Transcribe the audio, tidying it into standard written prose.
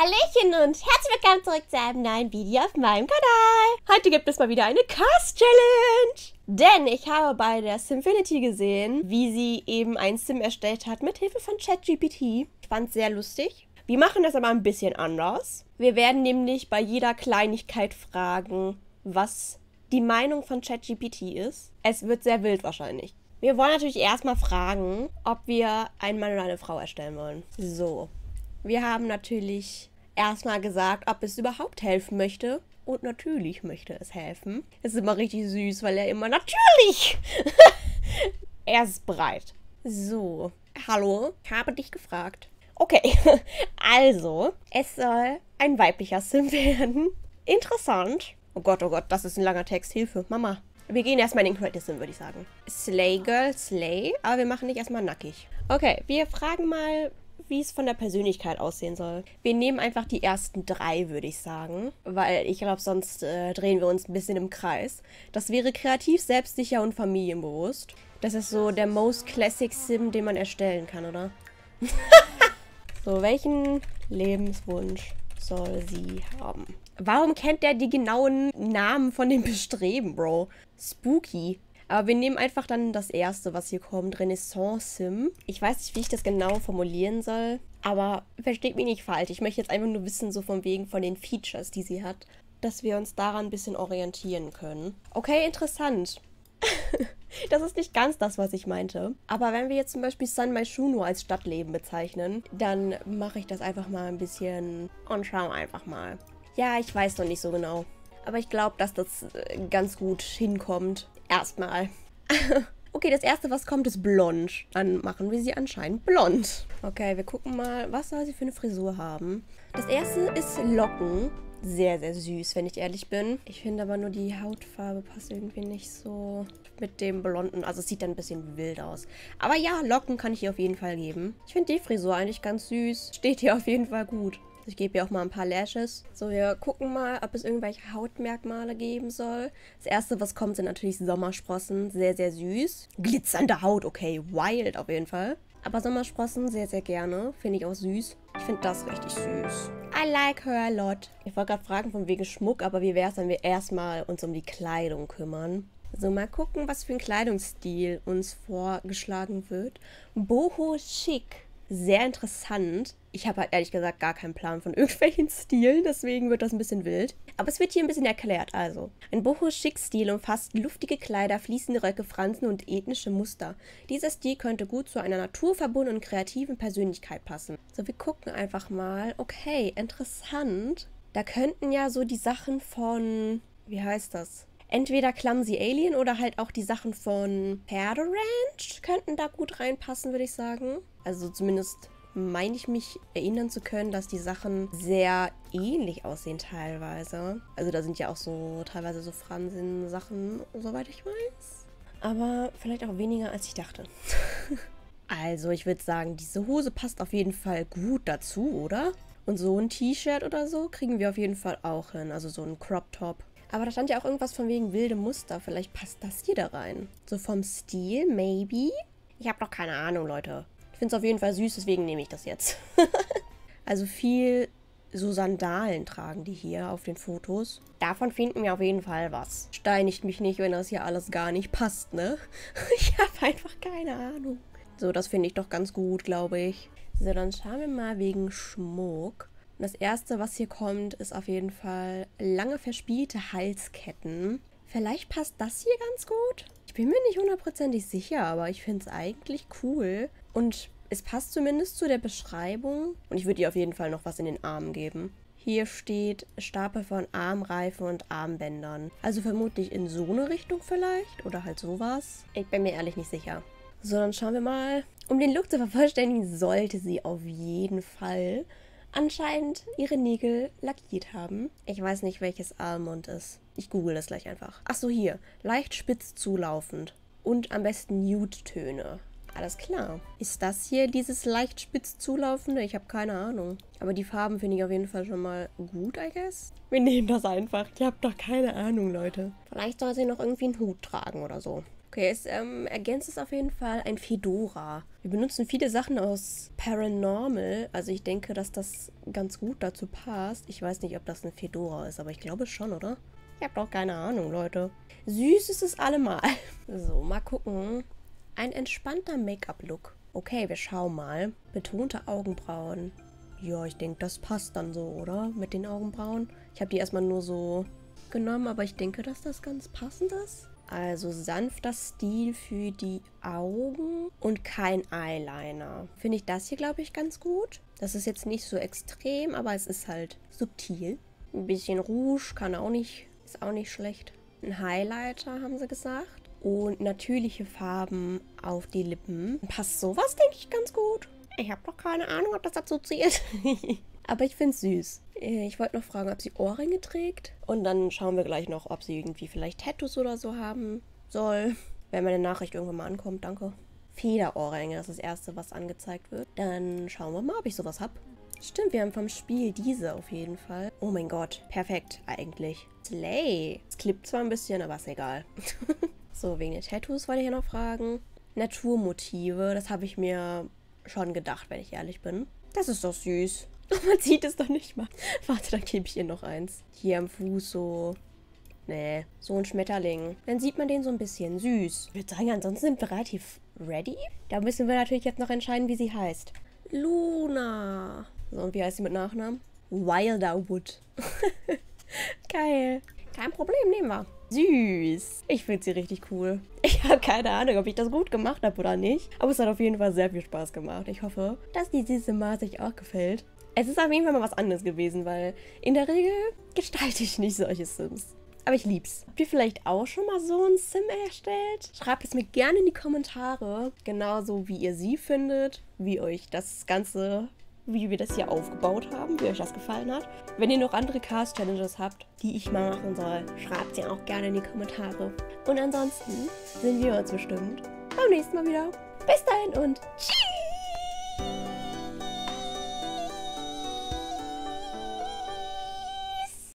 Hallöchen und herzlich willkommen zurück zu einem neuen Video auf meinem Kanal. Heute gibt es mal wieder eine Cast-Challenge. Denn ich habe bei der Simfinity gesehen, wie sie eben ein Sim erstellt hat mit Hilfe von ChatGPT. Ich fand es sehr lustig. Wir machen das aber ein bisschen anders. Wir werden nämlich bei jeder Kleinigkeit fragen, was die Meinung von ChatGPT ist. Es wird sehr wild wahrscheinlich. Wir wollen natürlich erstmal fragen, ob wir einen Mann oder eine Frau erstellen wollen. So. Wir haben natürlich erstmal gesagt, ob es überhaupt helfen möchte. Und natürlich möchte es helfen. Es ist immer richtig süß, weil er immer natürlich... Er ist bereit. So. Hallo, ich habe dich gefragt. Okay, also, es soll ein weiblicher Sim werden. Interessant. Oh Gott, das ist ein langer Text. Hilfe, Mama. Wir gehen erstmal in den Creative Sim, würde ich sagen. Slay Girl, Slay. Aber wir machen nicht erstmal nackig. Okay, wir fragen mal, wie es von der Persönlichkeit aussehen soll. Wir nehmen einfach die ersten 3, würde ich sagen. Weil ich glaube, sonst drehen wir uns ein bisschen im Kreis. Das wäre kreativ, selbstsicher und familienbewusst. Das ist so der most classic Sim, den man erstellen kann, oder? So, welchen Lebenswunsch soll sie haben? Warum kennt der die genauen Namen von den Bestreben, Bro? Spooky. Aber wir nehmen einfach dann das erste, was hier kommt. Renaissance-Sim. Ich weiß nicht, wie ich das genau formulieren soll. Aber versteht mich nicht falsch. Ich möchte jetzt einfach nur wissen, so von wegen von den Features, die sie hat. Dass wir uns daran ein bisschen orientieren können. Okay, interessant. Das ist nicht ganz das, was ich meinte. Aber wenn wir jetzt zum Beispiel San Myshuno als Stadtleben bezeichnen, dann mache ich das einfach mal ein bisschen und schau einfach mal. Ja, ich weiß noch nicht so genau. Aber ich glaube, dass das ganz gut hinkommt. Erstmal. Okay, das erste, was kommt, ist blond. Dann machen wir sie anscheinend blond. Okay, wir gucken mal, was soll sie für eine Frisur haben. Das erste ist Locken. Sehr, sehr süß, wenn ich ehrlich bin. Ich finde aber nur die Hautfarbe passt irgendwie nicht so mit dem Blonden. Also es sieht dann ein bisschen wild aus. Aber ja, Locken kann ich ihr auf jeden Fall geben. Ich finde die Frisur eigentlich ganz süß. Steht ihr auf jeden Fall gut. Ich gebe ihr auch mal ein paar Lashes. So, wir gucken mal, ob es irgendwelche Hautmerkmale geben soll. Das erste, was kommt, sind natürlich Sommersprossen. Sehr, sehr süß. Glitzernde Haut, okay. Wild auf jeden Fall. Aber Sommersprossen sehr, sehr gerne. Finde ich auch süß. Ich finde das richtig süß. I like her a lot. Ich wollte gerade fragen von wegen Schmuck, aber wie wäre es, wenn wir erstmal uns um die Kleidung kümmern? So, mal gucken, was für ein Kleidungsstil uns vorgeschlagen wird. Boho chic. Sehr interessant. Ich habe halt ehrlich gesagt gar keinen Plan von irgendwelchen Stilen, deswegen wird das ein bisschen wild. Aber es wird hier ein bisschen erklärt, also. Ein Boho-Chic-Stil umfasst luftige Kleider, fließende Röcke, Fransen und ethnische Muster. Dieser Stil könnte gut zu einer naturverbundenen und kreativen Persönlichkeit passen. So, wir gucken einfach mal. Okay, interessant. Da könnten ja so die Sachen von... Wie heißt das? Entweder Clumsy Alien oder halt auch die Sachen von Pferde Ranch könnten da gut reinpassen, würde ich sagen. Also zumindest meine ich mich erinnern zu können, dass die Sachen sehr ähnlich aussehen teilweise. Also da sind ja auch so teilweise so Fransen-Sachen, soweit ich weiß. Aber vielleicht auch weniger, als ich dachte. Also ich würde sagen, diese Hose passt auf jeden Fall gut dazu, oder? Und so ein T-Shirt oder so kriegen wir auf jeden Fall auch hin. Also so ein Crop-Top. Aber da stand ja auch irgendwas von wegen wilde Muster. Vielleicht passt das hier da rein. So vom Stil, maybe? Ich habe doch keine Ahnung, Leute. Ich finde es auf jeden Fall süß, deswegen nehme ich das jetzt. Also viel so Sandalen tragen die hier auf den Fotos. Davon finden wir auf jeden Fall was. Steinigt mich nicht, wenn das hier alles gar nicht passt, ne? Ich habe einfach keine Ahnung. So, das finde ich doch ganz gut, glaube ich. So, dann schauen wir mal wegen Schmuck. Und das erste, was hier kommt, ist auf jeden Fall lange verspielte Halsketten. Vielleicht passt das hier ganz gut. Ich bin mir nicht hundertprozentig sicher, aber ich finde es eigentlich cool. Und es passt zumindest zu der Beschreibung. Und ich würde ihr auf jeden Fall noch was in den Armen geben. Hier steht Stapel von Armreifen und Armbändern. Also vermutlich in so eine Richtung vielleicht. Oder halt sowas. Ich bin mir ehrlich nicht sicher. So, dann schauen wir mal. Um den Look zu vervollständigen, sollte sie auf jeden Fall anscheinend ihre Nägel lackiert haben. Ich weiß nicht, welches Almond ist. Ich google das gleich einfach. Achso, hier. Leicht spitz zulaufend. Und am besten Nude-Töne. Alles klar. Ist das hier dieses leicht spitz zulaufende? Ich habe keine Ahnung. Aber die Farben finde ich auf jeden Fall schon mal gut, I guess. Wir nehmen das einfach. Ich habe doch keine Ahnung, Leute. Vielleicht soll sie noch irgendwie einen Hut tragen oder so. Okay, es ergänzt es auf jeden Fall ein Fedora. Wir benutzen viele Sachen aus Paranormal. Also ich denke, dass das ganz gut dazu passt. Ich weiß nicht, ob das ein Fedora ist, aber ich glaube schon, oder? Ich habe doch keine Ahnung, Leute. Süß ist es allemal. So, mal gucken. Ein entspannter Make-up-Look. Okay, wir schauen mal. Betonte Augenbrauen. Ja, ich denke, das passt dann so, oder? Mit den Augenbrauen. Ich habe die erstmal nur so genommen, aber ich denke, dass das ganz passend ist. Also sanfter Stil für die Augen und kein Eyeliner. Finde ich das hier, glaube ich, ganz gut. Das ist jetzt nicht so extrem, aber es ist halt subtil. Ein bisschen Rouge ist auch nicht schlecht. Ein Highlighter, haben sie gesagt. Und natürliche Farben auf die Lippen. Passt sowas, denke ich, ganz gut. Ich habe doch keine Ahnung, ob das dazu zählt. Aber ich finde es süß. Ich wollte noch fragen, ob sie Ohrringe trägt. Und dann schauen wir gleich noch, ob sie irgendwie vielleicht Tattoos oder so haben soll. Wenn meine Nachricht irgendwann mal ankommt, danke. Federohrringe, das ist das erste, was angezeigt wird. Dann schauen wir mal, ob ich sowas habe. Stimmt, wir haben vom Spiel diese auf jeden Fall. Oh mein Gott, perfekt eigentlich. Slay. Es klippt zwar ein bisschen, aber ist egal. So, wegen der Tattoos wollte ich ja noch fragen. Naturmotive, das habe ich mir schon gedacht, wenn ich ehrlich bin. Das ist doch süß. Man sieht es doch nicht mal. Warte, dann gebe ich ihr noch eins. Hier am Fuß so. Nee, so ein Schmetterling. Dann sieht man den so ein bisschen süß. Ich würde sagen, ansonsten sind wir relativ ready. Da müssen wir natürlich jetzt noch entscheiden, wie sie heißt. Luna. So, und wie heißt sie mit Nachnamen? Wilderwood. Geil. Kein Problem, nehmen wir. Süß. Ich finde sie richtig cool. Ich habe keine Ahnung, ob ich das gut gemacht habe oder nicht. Aber es hat auf jeden Fall sehr viel Spaß gemacht. Ich hoffe, dass die süße Maus euch auch gefällt. Es ist auf jeden Fall mal was anderes gewesen, weil in der Regel gestalte ich nicht solche Sims. Aber ich lieb's. Habt ihr vielleicht auch schon mal so ein Sim erstellt? Schreibt es mir gerne in die Kommentare. Genauso wie ihr sie findet, wie euch das Ganze, wie wir das hier aufgebaut haben, wie euch das gefallen hat. Wenn ihr noch andere Cast-Challenges habt, die ich mal machen soll, schreibt sie auch gerne in die Kommentare. Und ansonsten sehen wir uns bestimmt beim nächsten Mal wieder. Bis dahin und tschüss!